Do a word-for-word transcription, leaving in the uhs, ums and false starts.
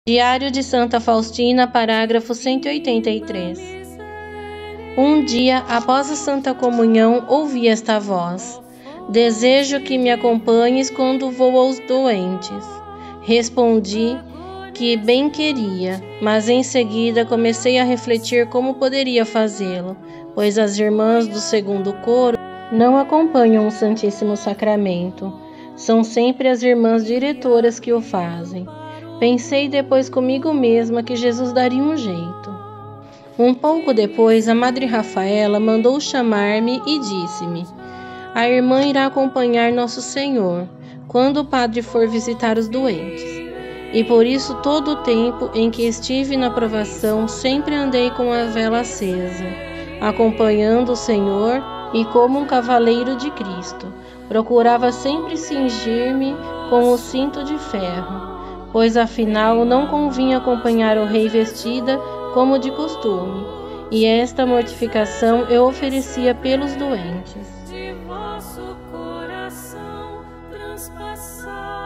Diário de Santa Faustina, parágrafo cento e oitenta e três. Um dia, após a Santa Comunhão, ouvi esta voz: desejo que me acompanhes quando vou aos doentes. Respondi que bem queria, mas em seguida comecei a refletir como poderia fazê-lo, pois as irmãs do segundo coro não acompanham o Santíssimo Sacramento. São sempre as irmãs diretoras que o fazem. Pensei depois comigo mesma que Jesus daria um jeito. Um pouco depois, a Madre Rafaela mandou chamar-me e disse-me: a irmã irá acompanhar Nosso Senhor quando o padre for visitar os doentes. E por isso todo o tempo em que estive na provação sempre andei com a vela acesa, acompanhando o Senhor e como um cavaleiro de Cristo. Procurava sempre cingir-me com o cinto de ferro, pois afinal não convinha acompanhar o rei vestida como de costume, e esta mortificação eu oferecia pelos doentes. De vosso coração transpassar.